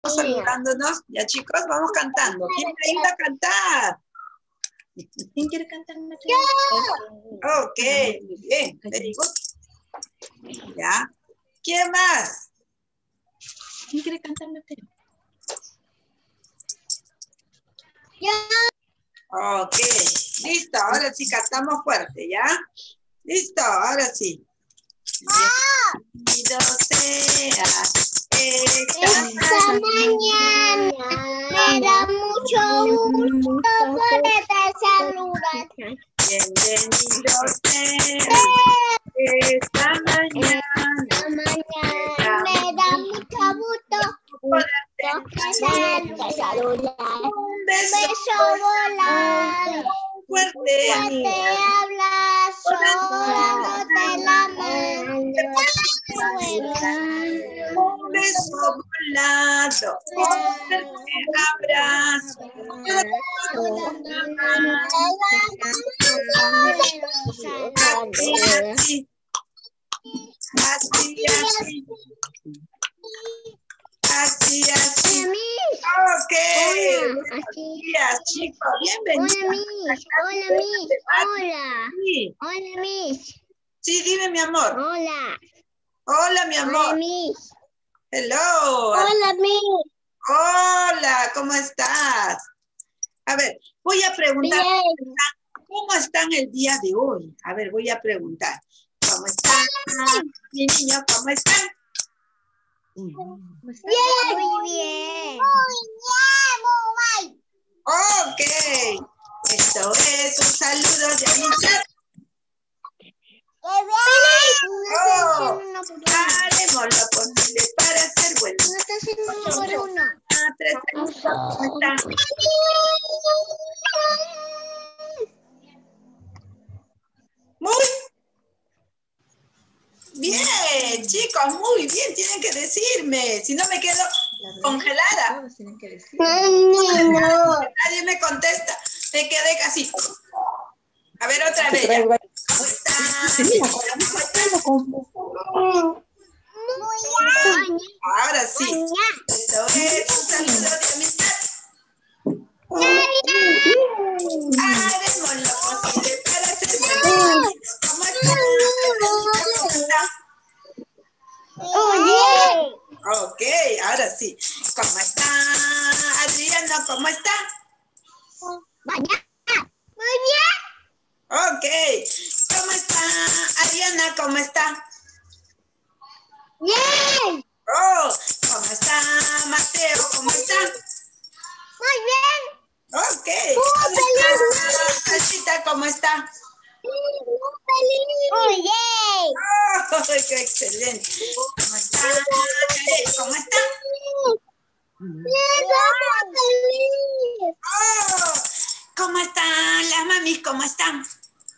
saludándonos. Ya, chicos, vamos cantando. ¿Quién quiere ir a cantar? ¿Quién quiere cantar? Ok, muy bien. Very good. Ya. ¿Quién más? ¿Quién quiere cantar, Mateo? Ok, listo. Ahora sí cantamos fuerte, ¿ya? Listo, ahora sí. Bienvenido sea esta mañana me da mucho gusto poderte saludar. Bienvenido sea esta mañana Me da mucho gusto poderte saludar. un Beso volar, fuerte abrazo, de la mano. un beso volado, un fuerte abrazo. Así, así, así, así, así. Ok, buenos días, chicos, bienvenidos. Hola. Sí. Hola, Miss. Sí, dime, mi amor. Hola. Hola, mi Hola, amor. Miss. Hello. Hola, Miss. Hola, ¿cómo estás? A ver, voy a preguntar, Bien. ¿cómo están el día de hoy? A ver, voy a preguntar. ¿Cómo están? Mi niño, ¿cómo están? Bien. Muy bien. Muy bien. Ok. Esto es un saludo de amistad. Oh, haremos lo posible para ser buenos. No está haciendo uno por uno. ¿Cómo están? Muy bien, chicos, muy bien. Tienen que decirme. Si no me quedo congelada. Todos tienen que decir. No. Nadie me contesta. Me quedé casi. A ver, otra vez. Ya. ¿Cómo están? Ahora sí. Esto es un saludo de amistad. Haremos lo posible para ser buenos. ¿Cómo están? ¿Cómo están? Ok, ahora sí. ¿Cómo está? Adriano, ¿cómo está? Muy bien. Ok. ¿Cómo está? Adriana, ¿cómo está? Bien. Oh, ¿cómo está? Mateo, ¿cómo está? Muy bien. Ok. Muy feliz. Salsita, ¿cómo está? Muy bien. Oh, qué excelente. ¿Cómo está? Karen, ¿cómo está? Oh, ¿cómo están las mamis? ¿Cómo están?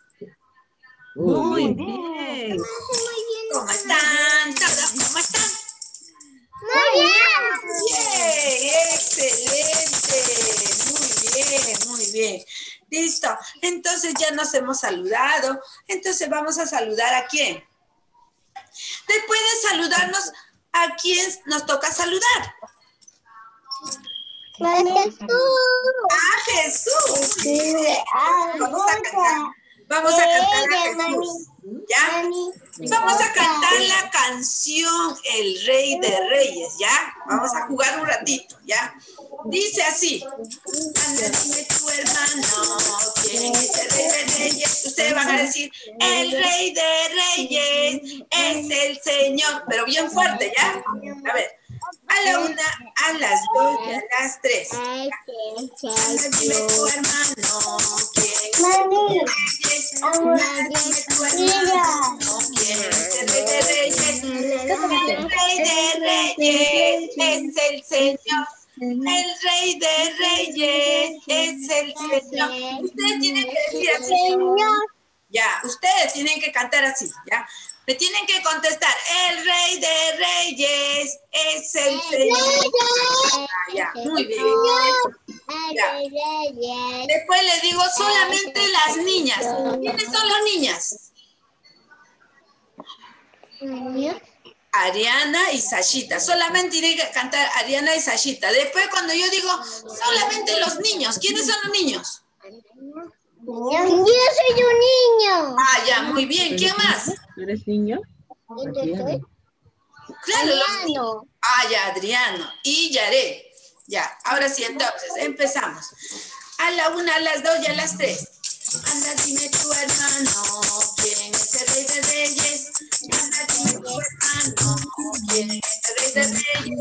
Muy bien. ¿Cómo están todos? ¿Cómo están? Muy bien. Bien, excelente. Muy bien, muy bien. Listo. Entonces ya nos hemos saludado. Entonces vamos a saludar ¿a quién? Después de saludarnos, ¿a quién nos toca saludar? A Jesús. Vamos a cantar. Vamos a cantar a Jesús. ¿Ya? Vamos a cantar la canción El Rey de Reyes, ¿ya? Vamos a jugar un ratito, ¿ya? Dice así. Anda, dime tu hermano, ¿quién es el Rey de Reyes? Ustedes van a decir, el Rey de Reyes es el Señor. Pero bien fuerte, ¿ya? A ver. A la 1, a las 2 y a las 3. Anda, dime tu hermano, ¿quién es el Rey de Reyes? Anda, dime tu hermano, ¿quién es el Rey de Reyes? El Rey de Reyes es el Señor. El Rey de Reyes es el Señor. Ustedes tienen que decir así. Ya, ustedes tienen que cantar así, ¿ya? Me tienen que contestar, el Rey de Reyes es el Señor. Ah, ya, muy bien. Ya. Después les digo solamente las niñas. ¿Quiénes son las niñas? Ariana y Sashita. Solamente iré a cantar Ariana y Sashita. Después cuando yo digo solamente los niños. ¿Quiénes son los niños? Yo soy un niño. Ah, ya, muy bien. ¿Quién más? ¿Eres niño? Claro, los niños. Ah, ya, Adriano. Y Yaret. Ya, ahora sí, entonces, empezamos. A la 1, a las 2 y a las 3. Anda, dime tu hermano, ¿quién es el rey de reyes? Anda, dime tu hermano, ¿quién es el rey de reyes?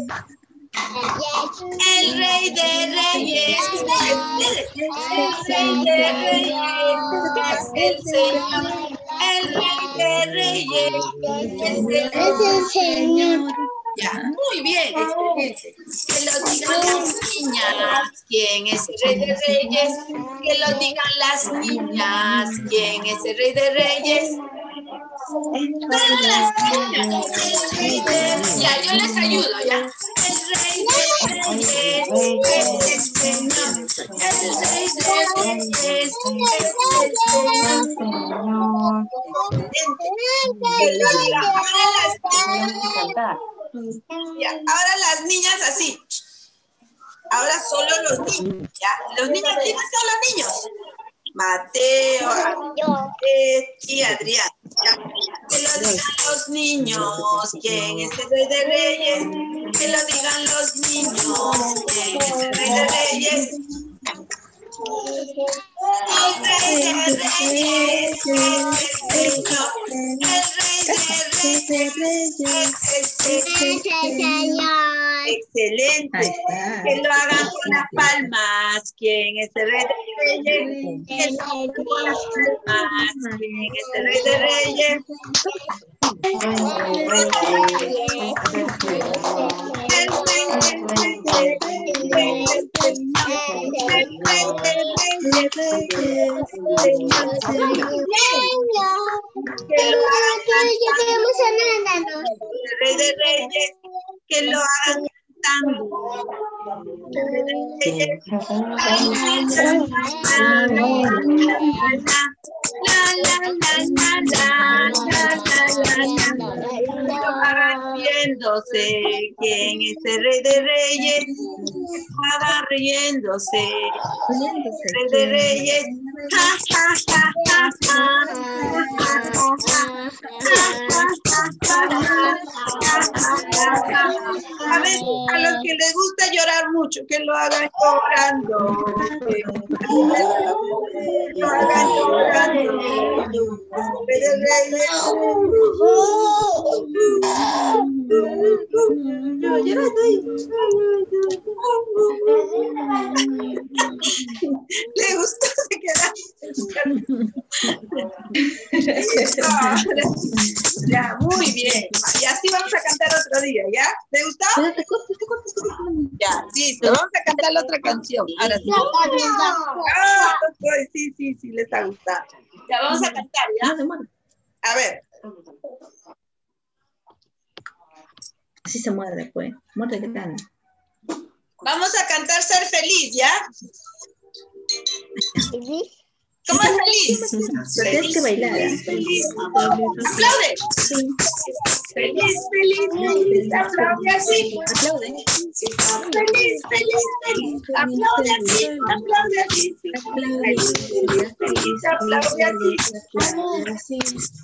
El rey de reyes, el rey de reyes, es el Señor. El rey de reyes, es el Señor. Ya, muy bien, excelente. Que lo digan las niñas, ¿quién es el rey de reyes? Que lo digan las niñas, ¿quién es el rey de reyes? Todas las niñas, el rey de reyes. Ya, yo les ayudo, ya. El rey de reyes es el Señor. El rey de reyes es el Señor. Ya, ahora las niñas así. Ahora solo los niños. ¿Ya? Los niños, ¿quiénes son los niños? Mateo, y Adrián. ¿Ya? Que lo digan los niños. ¿Quién es el rey de reyes? Que lo digan los niños. ¿Quién es el rey de reyes? El rey de reyes es el Señor. El rey de reyes es el Señor. Excelente. Que lo hagan con las palmas. ¿Quién es el rey de reyes? Que lo hagan con las palmas. ¿Quién es el rey de reyes? El rey de reyes, que lo hagan cantando. Riéndose, ¿quién es el rey de reyes? Estaba riéndose, el rey de reyes. Ja, ja, ja, ja, ja. A ver, a los que les gusta llorar mucho, que lo hagan llorando. Que lo hagan llorando. El rey de reyes. Le gustó, se queda. Ya, muy bien. Y así vamos a cantar otro día, ¿ya? ¿Te gustó? Ya, listo. Vamos a cantar la otra canción. Ahora sí. Sí, les ha gustado. Ya, vamos a cantar, ¿ya? A ver. Así se muerde, pues. Muerde que tan. Vamos a cantar Ser Feliz, ¿ya? ¿Cómo es feliz? Tienes que bailar. Feliz. ¡Aplaude! Feliz, feliz, feliz. Aplaude así. Aplaude. Feliz, feliz, feliz. Aplaude así. Aplaude así. Feliz, feliz, feliz. Aplaude así.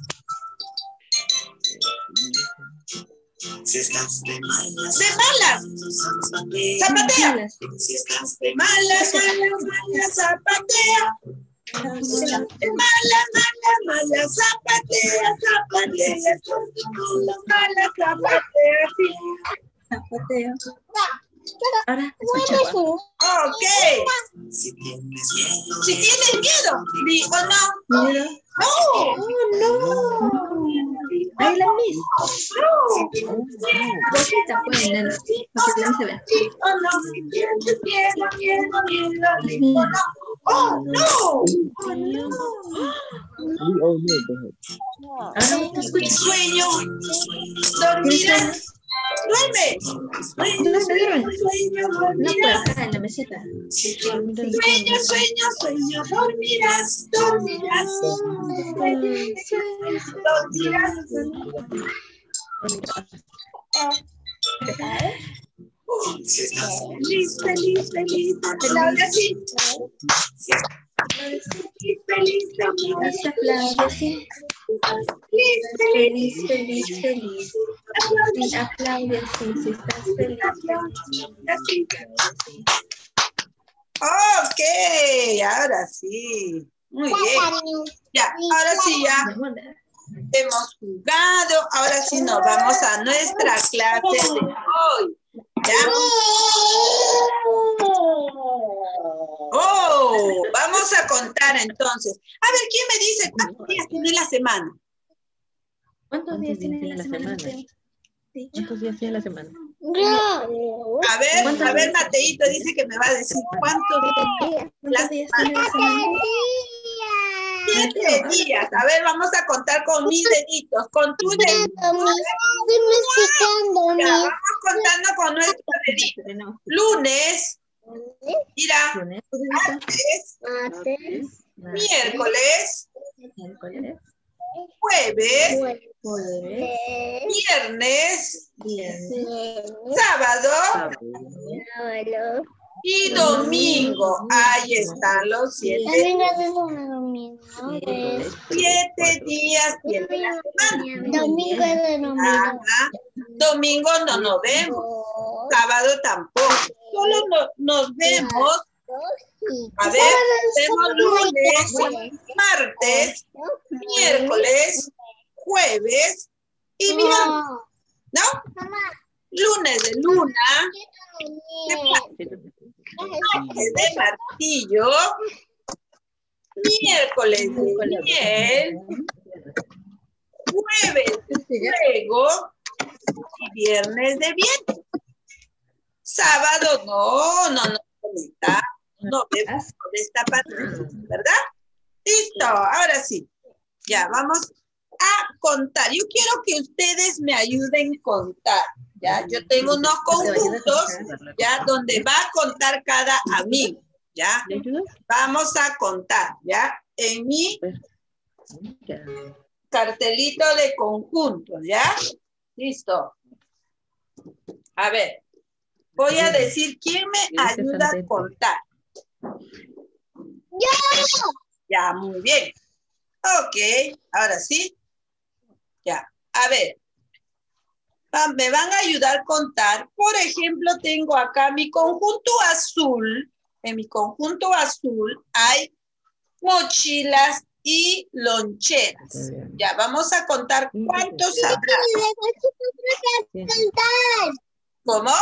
Si estás de malas, zapatea. Si estás de malas, zapatea. De malas, zapatea. Zapatea, sí. Zapatea. Ahora, ok. Si tienes miedo, digo no. Miedo. No. Ahí la mis. No. Poquita pueden ver. Porque no se ve. Si tienes miedo, digo no. Oh, no. Ahora no te escucho. Sueño. Dormirás. Duerme. Sueño, No dormirás. puedo acá en la meseta. Sueño, dormirás. Lista. Claudia, sí. Lista. Feliz. Sí, aplaude, sí, si estás feliz. Ok, ahora sí. Muy bien. Ya, ahora sí ya hemos jugado. Ahora sí nos vamos a nuestra clase de hoy. ¿Ya? Oh, vamos a contar entonces. A ver, ¿quién me dice cuántos días tiene la semana? ¿Cuántos días tiene la semana? ¿Cuántos días tiene la semana? A ver, Mateito dice que me va a decir cuántos días tiene la semana. 7 días. A ver, vamos a contar con mis deditos, con tu dedito. Ya, vamos contando con nuestro dedito. Lunes, mira, martes, miércoles, jueves, viernes, sábado y domingo. Ahí están los 7 días. 7 días tiene la semana. Domingo no nos vemos. Sábado tampoco. Solo nos vemos. A ver, vemos lunes, martes, miércoles, jueves y viernes. ¿No? Lunes de luna. Martes de martillo. Miércoles de miel. Jueves de fuego. Y viernes de viento. Sábado no está. No vemos por esta parte, ¿verdad? Listo, ahora sí. Ya, vamos a contar. Yo quiero que ustedes me ayuden a contar. ¿Ya? Yo tengo unos conjuntos, ¿ya? Donde va a contar cada amigo, ¿ya? Vamos a contar, ¿ya? En mi cartelito de conjuntos, ¿ya? Listo. A ver, voy a decir quién me ayuda a contar. ¡Yo! Ya, muy bien. Ok, ahora sí. Ya, a ver. Me van a ayudar a contar. Por ejemplo, tengo acá mi conjunto azul. En mi conjunto azul hay mochilas y loncheras. Ya, vamos a contar cuántos habrá. ¿Cómo?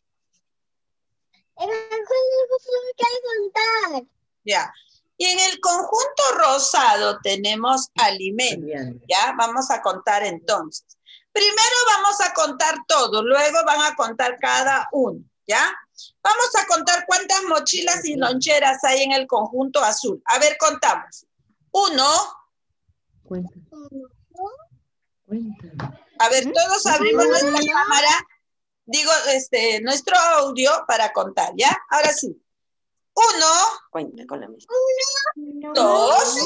Ya. Y en el conjunto rosado tenemos alimentos. Ya, vamos a contar entonces. Primero vamos a contar todo, luego van a contar cada uno, ¿ya? Vamos a contar cuántas mochilas y loncheras hay en el conjunto azul. A ver, contamos. 1. A ver, todos abrimos nuestra cámara. Digo, nuestro audio para contar, ¿ya? Ahora sí. 1. Cuenta con la misma. 2.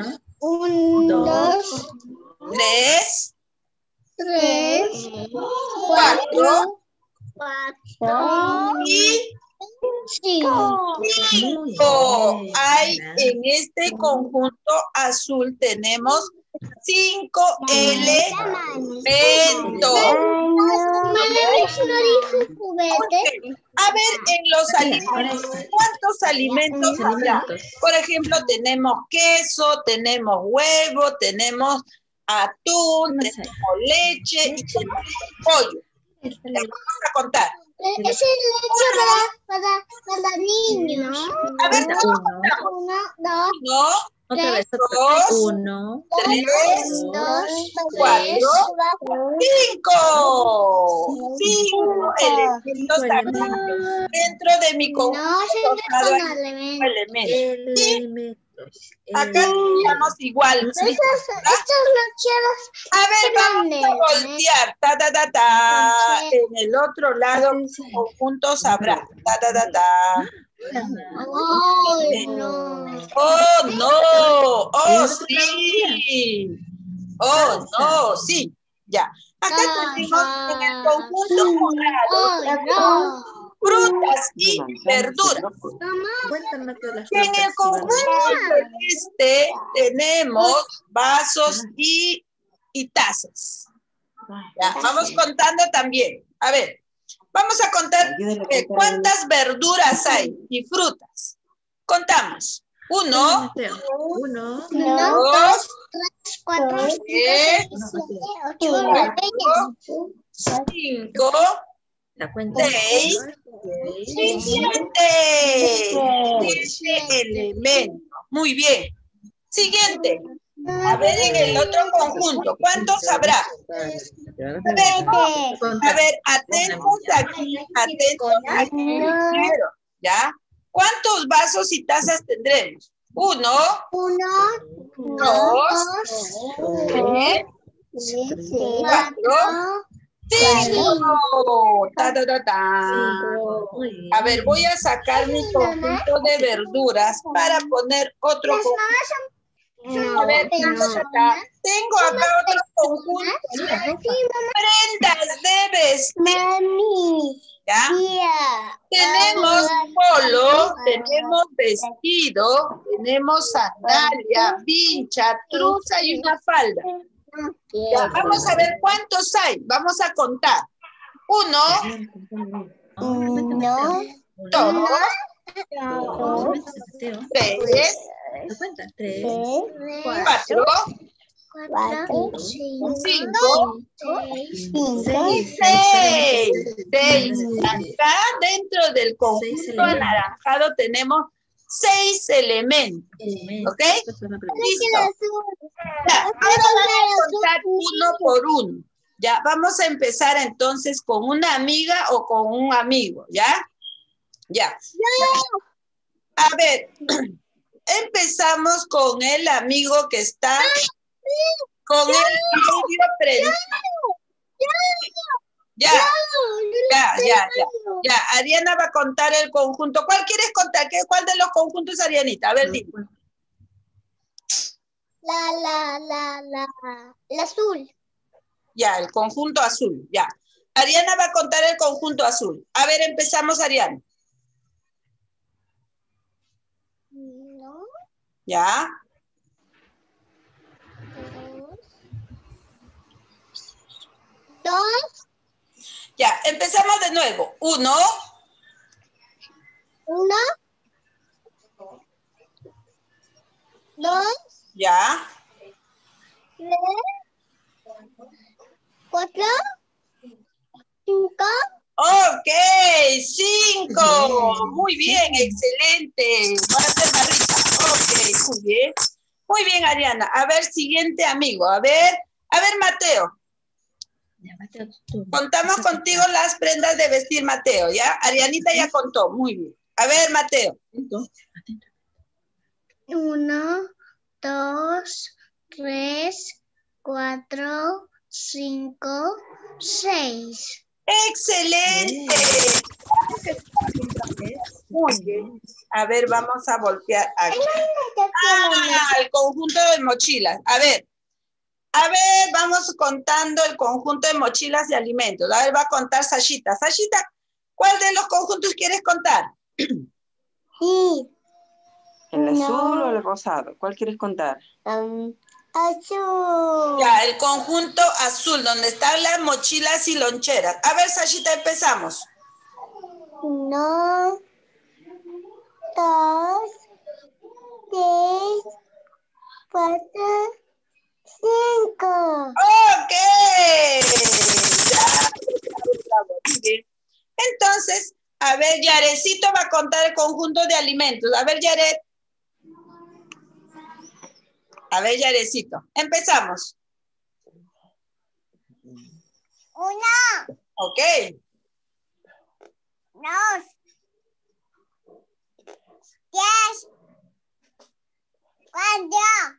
2. 3. 4 y 5. Hay en este conjunto azul tenemos 5 elementos. A ver, en los alimentos, ¿cuántos alimentos habrá? Por ejemplo, tenemos queso, tenemos huevo, tenemos atún, tenemos leche y tenemos pollo. Ya vamos a contar. Es el leche para niños. A ver, ¿cómo contamos? 1, 2, 3, 4, 5. 5 elementos dentro de mi conjunto. Elementos. Acá teníamos igual. Estas loncheras. A ver, vamos a voltear. En el otro lado, conjuntos habrá. Oh, no. Oh, no. Oh, sí. Oh, no, sí. Ya. A Acá tenemos en el conjunto morado frutas y verduras. Y en el conjunto celeste tenemos vasos y tazas. Ya, vamos contando también. A ver, vamos a contar cuántas verduras hay y frutas. Contamos. 1, 2, 4, 3, 4, 5, La cuenta. 6, 7 elementos. Muy bien. Siguiente. A ver, en el otro conjunto, ¿cuántos habrá? A ver, atentos aquí, primero, ¿ya? ¿Cuántos vasos y tazas tendremos? 1, 2, 3, 4, 5. A ver, voy a sacar mi conjunto de verduras para poner otro conjunto. A ver, tengo acá otro conjunto. Prendas de vestir. ¿Ya? Tenemos polo, tenemos vestido, tenemos sandalia, vincha, truza y una falda. Ya, vamos a ver cuántos hay. Vamos a contar. 1, 2, 3, 4, 5, 6. Acá dentro del conjunto anaranjado tenemos 6 elementos. ¿Ok? Listo. Ya, ahora vamos a contar uno por uno. Ya, vamos a empezar entonces con una amiga o con un amigo, ¿ya? Ya. A ver, empezamos con el amigo que está con el vidrio prendido. Ya. Ariana va a contar el conjunto. ¿Cuál quieres contar? ¿Cuál de los conjuntos, Arianita? A ver, dime. El azul. Ya, el conjunto azul, ya. Ariana va a contar el conjunto azul. A ver, empezamos, Ariana. Ya. 2. Ya, empezamos de nuevo. 1. 2. Ya. 3. 4. 5. Ok, 5. Muy bien, excelente. Voy a hacer barrita. Ok, muy bien. Muy bien, Ariana. A ver, siguiente amigo. A ver, Mateo. Contamos contigo las prendas de vestir, Mateo, ¿ya? Arianita ya contó. Muy bien. A ver, Mateo. 1, 2, 3, 4, 5, 6. ¡Excelente! Muy bien. A ver, vamos a voltear aquí. El conjunto de mochilas. A ver, vamos contando el conjunto de mochilas de alimentos. A ver, va a contar Sashita. Sashita, ¿cuál de los conjuntos quieres contar? Sí. ¿El azul o el rosado? ¿Cuál quieres contar? Azul. Ya, el conjunto azul, donde están las mochilas y loncheras. A ver, Sashita, empezamos. 1, 2, 3, 4, 5. Ok. Bravo. Muy bien. Entonces, a ver, Yarecito va a contar el conjunto de alimentos. A ver, Yaret. A ver, Yarecito. Empezamos. 1, Ok. 2, 3, 4,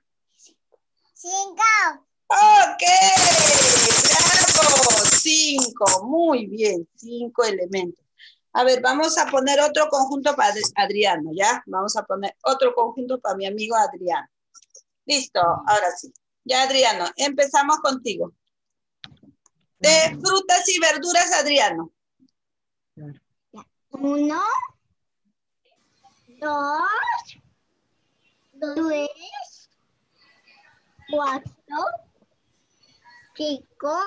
5. Ok. Bravo. 5. Muy bien. 5 elementos. A ver, vamos a poner otro conjunto para Adriano, ¿ya? Vamos a poner otro conjunto para mi amigo Adriano. Listo, ahora sí. Ya, Adriano, empezamos contigo. De frutas y verduras, Adriano. 1, 2, 3, 4, 5,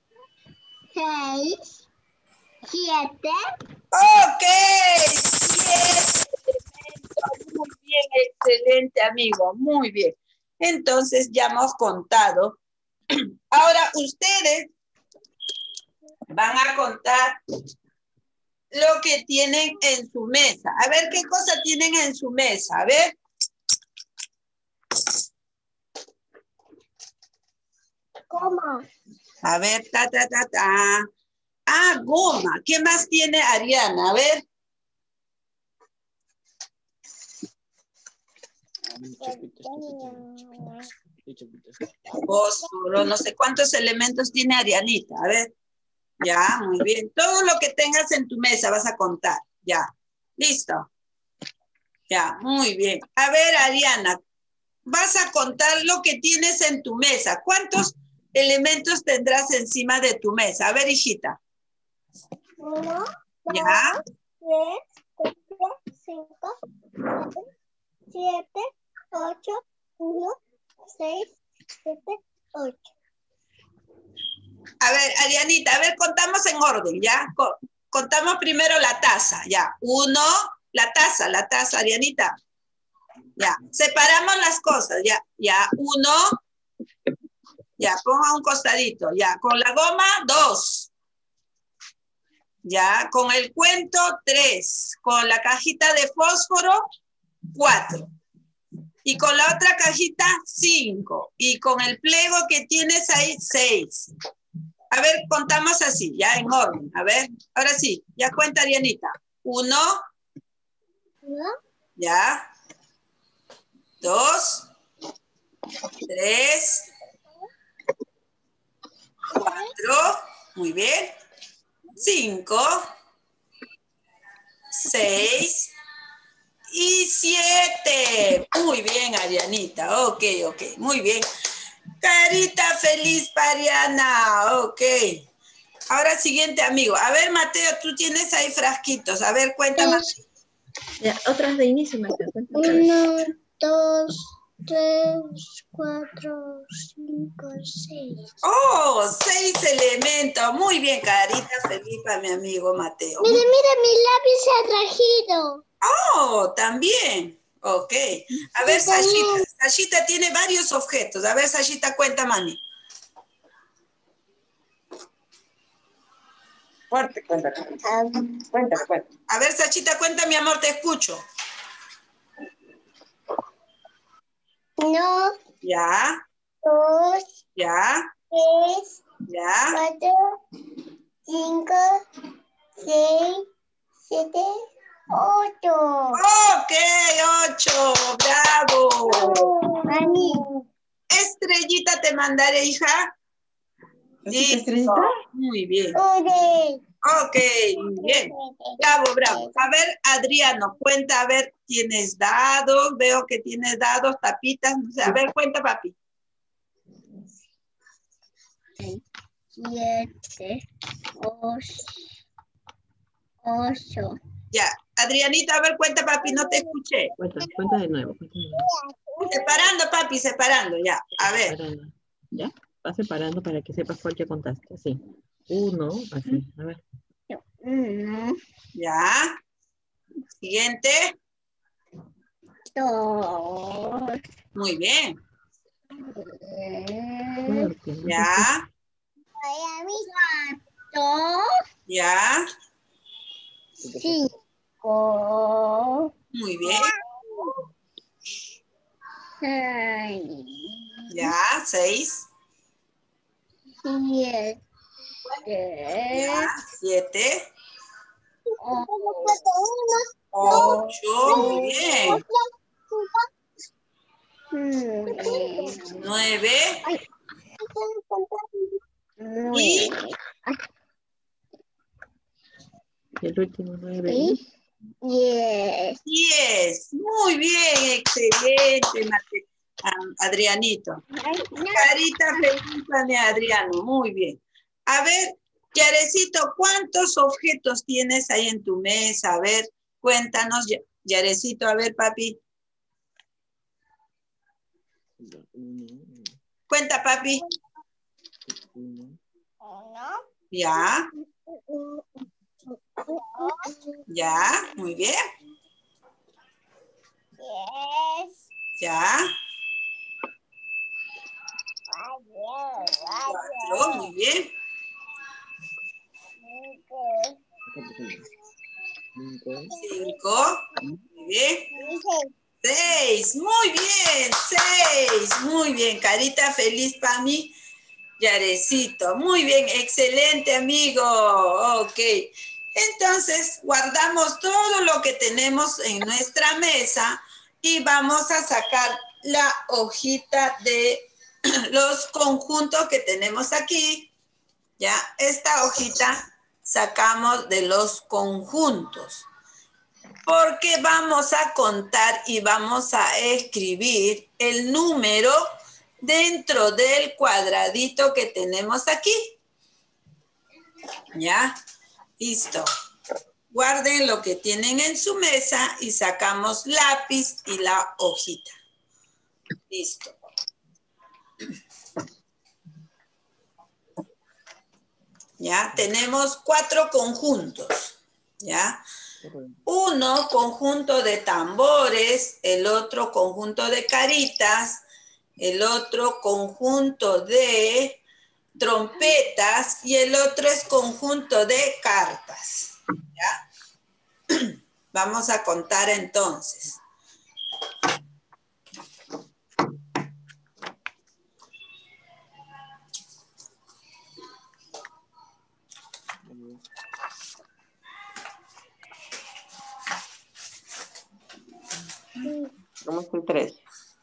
6, 7. Ok, 7 elementos. Muy bien, excelente, amigo. Muy bien. Entonces ya hemos contado. Ahora ustedes van a contar lo que tienen en su mesa. A ver qué cosa tienen en su mesa. A ver. ¿Cómo? A ver, Ah, goma. ¿Qué más tiene Ariana? A ver. Fósforo, no sé cuántos elementos tiene Arianita. A ver. Ya, muy bien. Todo lo que tengas en tu mesa vas a contar. Ya. ¿Listo? Ya, muy bien. A ver, Ariana, vas a contar lo que tienes en tu mesa. ¿Cuántos elementos tendrás encima de tu mesa? A ver, hijita. 1, 2, Ya. 3, 4, 5, 7, 8, 1, 6, 7, 8. A ver, Arianita, a ver, contamos en orden, ¿ya? Contamos primero la taza, ya. 1, la taza, Arianita. Ya, separamos las cosas, ya. Ya, 1. Ya, ponga un costadito, ya. Con la goma, 2. Ya, con el cuento, 3. Con la cajita de fósforo, 4. Y con la otra cajita, 5. Y con el pliego que tienes ahí, 6. A ver, contamos así, ya en orden. A ver, ahora sí, ya cuenta, Arianita. 1. Ya. 2. 3. 4. Muy bien. 5. 6. Y 7. Muy bien, Arianita. Ok. Muy bien. Carita feliz para Ariana. Ok. Ahora siguiente, amigo. A ver, Mateo, tú tienes ahí frasquitos. A ver, cuéntame. Ya, otras de inicio, Marta. 1, 2, 3, 4, 5, 6. Oh, 6 elementos. Muy bien, carita feliz para mi amigo Mateo. Mira, mi lápiz se ha traído. Oh, también. Ok. A ver, Sashita tiene varios objetos. A ver, Sashita, cuenta, mami. Fuerte, cuenta. Cuenta. A ver, Sashita, cuenta, mi amor, te escucho. 1, Ya. 2, Ya. 3, Ya. 4, 5, 6, 7, 8. Ok, 8. Bravo. Mami. Estrellita te mandaré, hija. ¿Sí, Listo. Estrellita? Muy bien. Ore. Ok, bien. Bravo. A ver, Adriano, cuenta, a ver, ¿tienes dados? Veo que tienes dados, tapitas, no sé. A ver, cuenta, papi. 7, 8. Ya. Adrianita, a ver, cuenta, papi, no te escuché. Cuenta de nuevo. Separando, papi, separando, ya. A ver. Separando. ¿Ya? Va separando para que sepas cuál ya contaste. Así. 1, así. A ver. 1, Ya. Siguiente. 2. Muy bien. Fuerte, ¿no? Ya. 4. Ya. 5. Muy bien. 6. Ya. 6. 7. Ya. 7. 8. 8. Muy bien. 9. Y El último 9. 10. 10. Muy bien, excelente, Adrianito. Carita feliz, mi Adriano. Muy bien. A ver, Yarecito, ¿cuántos objetos tienes ahí en tu mesa? A ver, cuéntanos, Yarecito, a ver, papi. Cuenta, papi. Ya. Ya, muy bien. Ya. 4, muy bien. 5, muy bien. 6, muy bien. 6, muy bien. Carita feliz para mí. Yarecito, muy bien, excelente amigo. Ok, entonces guardamos todo lo que tenemos en nuestra mesa y vamos a sacar la hojita de los conjuntos que tenemos aquí. Ya, esta hojita sacamos de los conjuntos. Porque vamos a contar y vamos a escribir el número dentro del cuadradito que tenemos aquí. ¿Ya? Listo. Guarden lo que tienen en su mesa y sacamos lápiz y la hojita. Listo. ¿Ya? Tenemos 4 conjuntos. ¿Ya? Uno conjunto de tambores, el otro conjunto de caritas, el otro conjunto de trompetas y el otro es conjunto de cartas. ¿Ya? Vamos a contar entonces. ¿Cómo es el 3?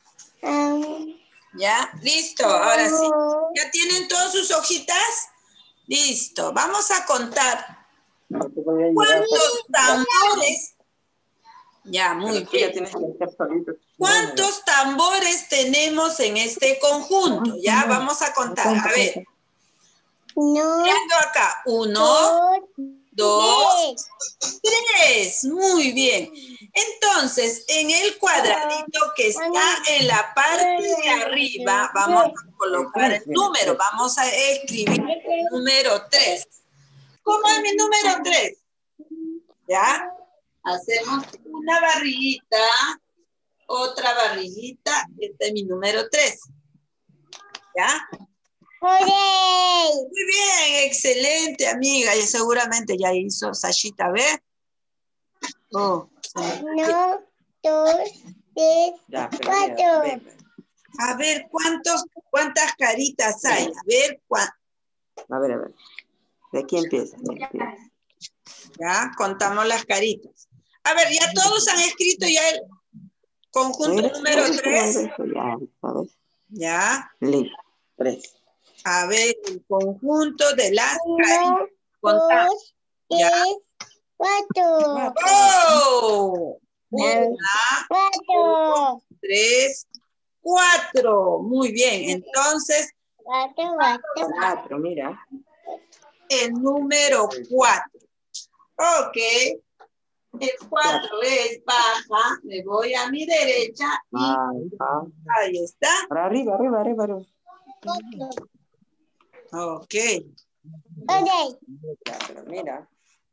¿Ya? Listo, ahora sí. ¿Ya tienen todas sus hojitas? Listo, vamos a contar. ¿Cuántos tambores? Ya, muy bien. ¿Cuántos tambores tenemos en este conjunto? Ya, vamos a contar. A ver. Viendo acá. 1, 2, 3. Muy bien. Entonces, en el cuadradito que está en la parte de arriba, vamos a colocar el número. Vamos a escribir el número 3. ¿Cómo es mi número 3? ¿Ya? Hacemos una barriguita, otra barriguita. Este es mi número 3. ¿Ya? Muy bien, excelente, amiga. Y seguramente ya hizo Sashita, ¿ve? Oh, 1, 2, 3, 4. a ver, ¿cuántas caritas hay? A ver, A ver. ¿De quién empieza? Ya, contamos las caritas. A ver, ya todos han escrito ya el conjunto número 3. Ya, ¿sabes? Ya. Listo. 3. A ver, el conjunto de las 1, caritas. Contamos. 2, 3, 4. ¡Oh! 1, 2, 3, 4. Muy bien. Entonces, 4, mira. el número 4. Ok. El 4 es baja. Me voy a mi derecha. Y ahí está. Para arriba. Ok. Pero mira.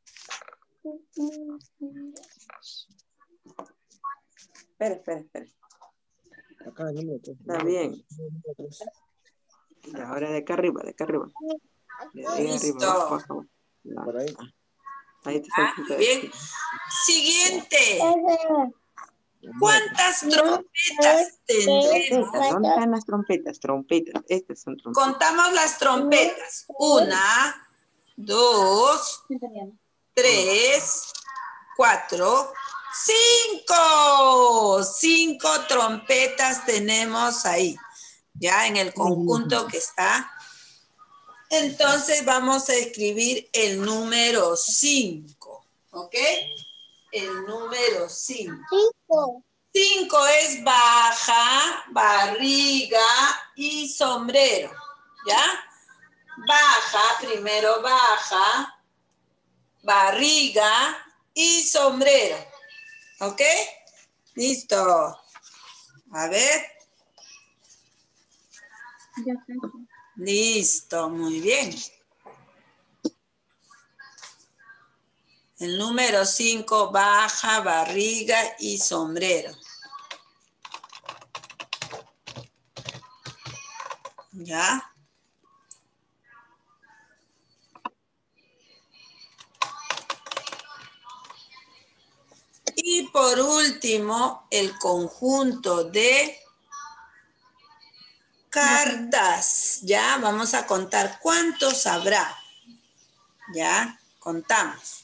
Espera. Acá, número 3. Está bien. Y ahora de acá arriba. De ahí Listo. arriba, abajo. Por ahí. Ahí está. Muy bien. Siguiente. ¿Cuántas trompetas tendremos? ¿Dónde están las trompetas? Estas son trompetas. Contamos las trompetas. 1, 2, 3, 4, 5. 5 trompetas tenemos ahí. Ya en el conjunto que está. Entonces vamos a escribir el número 5. ¿Ok? El número 5. 5 es baja, barriga y sombrero. ¿Ya? baja, primero baja, barriga y sombrero. ¿Ok? Listo. A ver. Listo, muy bien. El número 5, baja, barriga y sombrero. ¿Ya? Y por último, el conjunto de cartas. Ya, vamos a contar cuántos habrá. Ya, contamos.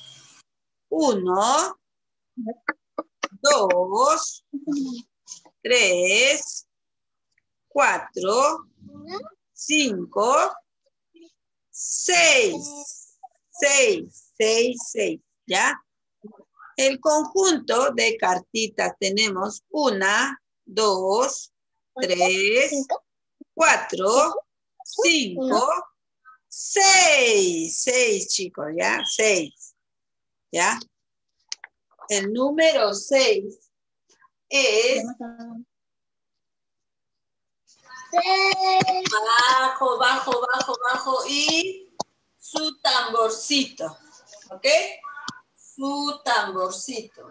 1, 2, 3, 4, 5, 6. 6, ¿ya? El conjunto de cartitas tenemos 1, 2, 3, 4, 5, 6. 6, chicos, ¿ya? 6. ¿Ya? El número 6 es bajo, bajo, bajo, bajo y su tamborcito. ¿Ok? Su tamborcito.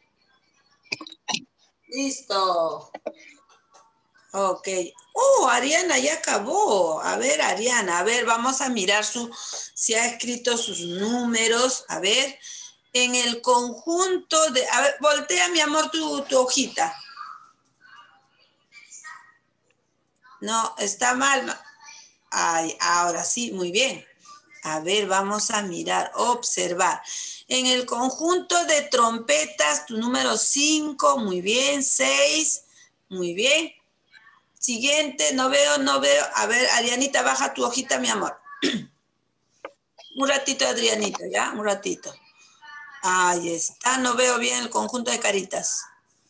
Listo. Ok. Oh, Ariana ya acabó. A ver, Ariana, a ver, vamos a mirar si ha escrito sus números. A ver, en el conjunto de... A ver, voltea, mi amor, tu hojita. No, está mal. Ay, ahora sí, muy bien. A ver, vamos a mirar, observar. En el conjunto de trompetas, tu número 5, muy bien, 6, muy bien. Siguiente, no veo. A ver, Arianita, baja tu hojita, mi amor. Un ratito, Adrianita, ¿ya? Un ratito. Ahí está, no veo bien el conjunto de caritas.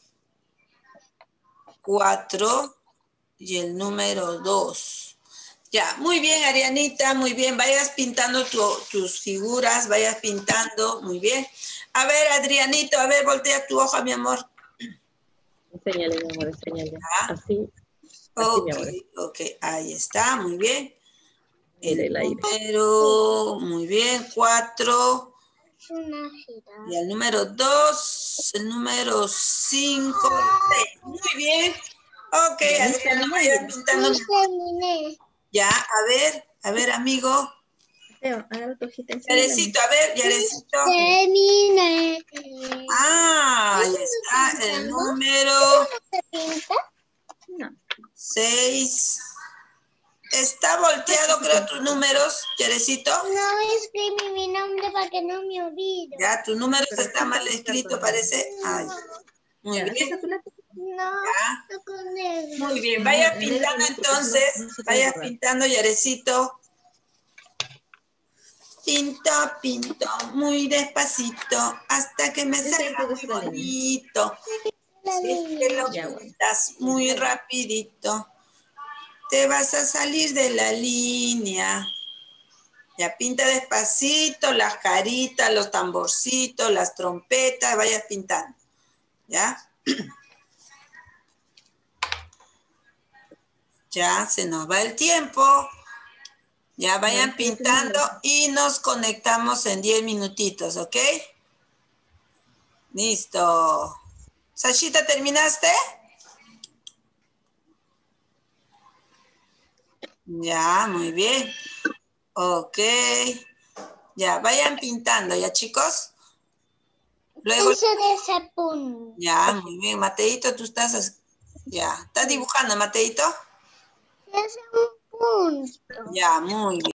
4 y el número 2. Ya, muy bien, Arianita, muy bien. Vayas pintando tus figuras, vayas pintando, muy bien. A ver, Adrianito, a ver, voltea tu hoja, mi amor. Enséñale, mi amor, enséñale. ¿Ya? Así, Ok, mi amor. ok, ahí está, muy bien. Mire el aire. Número, muy bien, 4. Y el número 2, el número 5, 6. Muy bien. Ok, Adriana, vayas pintando. Ya, a ver, amigo. Agarra tu hojita, Yarecito, a ver, Yarecito. Ah, ahí está el número 6. Está volteado, creo, tus números, Yarecito. No escribí mi nombre para que no me olvide. Ya, tus números están mal escritos, parece. Ay, muy bien. No, Ya. no con negro. Muy bien, vaya pintando entonces, vaya pintando, Yarecito. Pinto, muy despacito, hasta que me salga muy bonito. Si es que lo pintas muy rapidito, te vas a salir de la línea. Ya pinta despacito, las caritas, los tamborcitos, las trompetas, vayas pintando. ¿Ya? Ya se nos va el tiempo. Ya vayan pintando y nos conectamos en 10 minutitos, ¿ok? Listo. Sashita, ¿terminaste? Ya, muy bien. Ok. Ya, vayan pintando, ¿ya, chicos? Luego... Ya, muy bien. Mateito, tú estás... Ya, ¿estás dibujando, Mateito? Es un punto. Ya, muy bien.